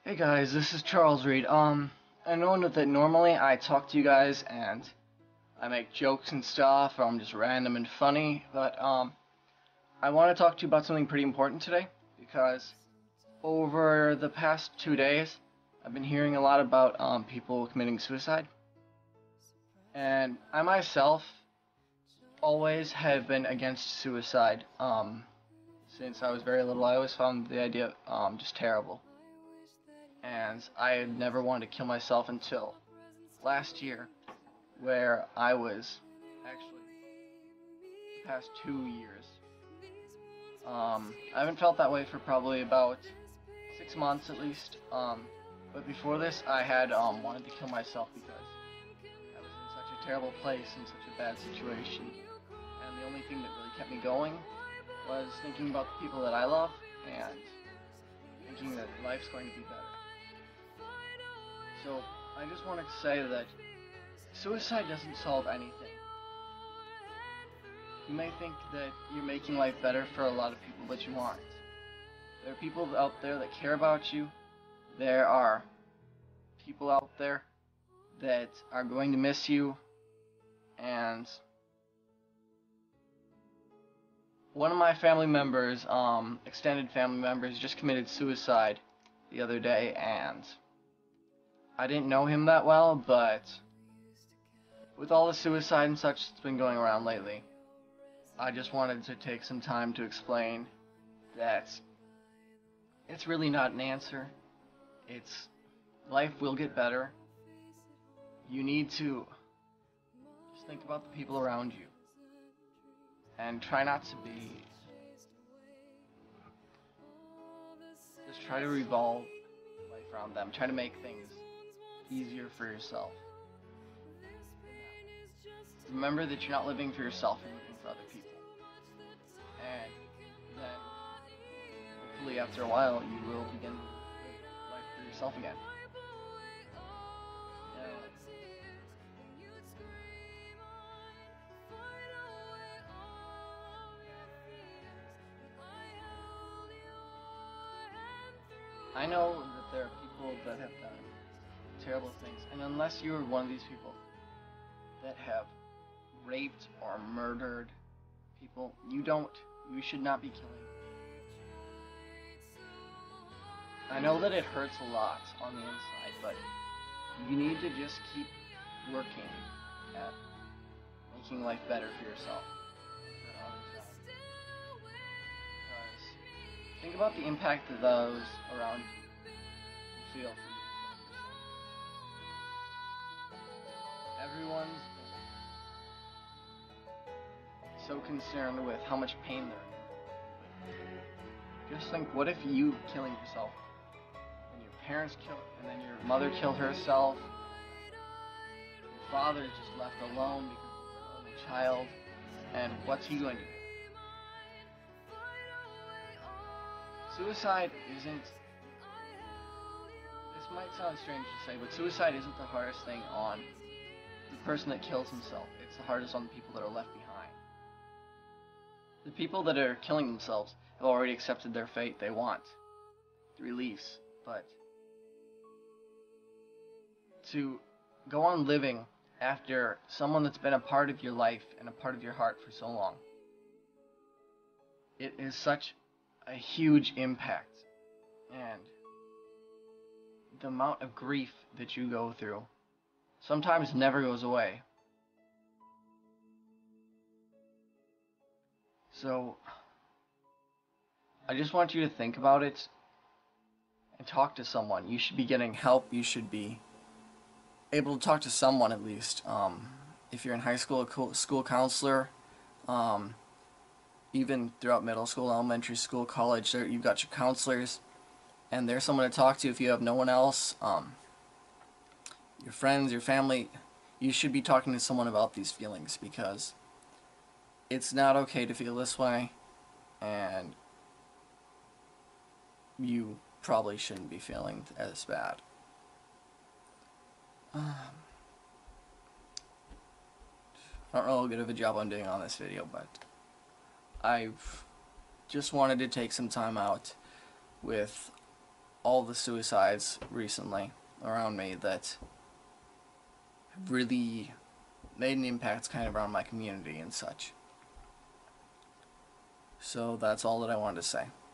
Hey guys, this is Charles Reed. I know that normally I talk to you guys and I make jokes and stuff, or I'm just random and funny, but I want to talk to you about something pretty important today because over the past 2 days, I've been hearing a lot about people committing suicide, and I myself always have been against suicide. Since I was very little, I always found the idea just terrible, and I had never wanted to kill myself until last year, where I was actually the past 2 years. I haven't felt that way for probably about 6 months at least. But before this, I had wanted to kill myself because I was in such a terrible place, in such a bad situation, and the only thing that really kept me going was thinking about the people that I love and thinking that life's going to be better. So I just wanted to say that suicide doesn't solve anything. You may think that you're making life better for a lot of people, but you aren't. There are people out there that care about you. There are people out there that are going to miss you. And one of my family members, extended family members, just committed suicide the other day, and I didn't know him that well, but with all the suicide and such that's been going around lately, I just wanted to take some time to explain that it's really not an answer. It's life will get better. You need to just think about the people around you and try not to be. Just try to revolve life around them. Try to make things easier for yourself. Remember that you're not living for yourself, you're living for other people. And then, hopefully after a while, you will begin to live life for yourself again. Now, I know that there are people that have done terrible things, and unless you're one of these people that have raped or murdered people, you should not be killing. I know that it hurts a lot on the inside, but you need to just keep working at making life better for yourself. Because think about the impact that those around you feel. Everyone's so concerned with how much pain they're in. Just think, what if you killing yourself, and your parents kill, and then your mother killed herself, your father is just left alone because he's an only child, and what's he going to do? Suicide isn't, this might sound strange to say, but suicide isn't the hardest thing on the person that kills himself. It's the hardest on the people that are left behind. The people that are killing themselves have already accepted their fate. They want the release, but to go on living after someone that's been a part of your life and a part of your heart for so long, it is such a huge impact, and the amount of grief that you go through sometimes never goes away. So, I just want you to think about it and talk to someone. You should be getting help. You should be able to talk to someone at least. If you're in high school, a school counselor, even throughout middle school, elementary school, college, you've got your counselors, and there's someone to talk to if you have no one else. Your friends, your family, you should be talking to someone about these feelings, because it's not okay to feel this way, and you probably shouldn't be feeling as bad. I don't know how good of a job I'm doing on this video, but I've just wanted to take some time out with all the suicides recently around me that have really made an impact kind of around my community and such. So that's all that I wanted to say.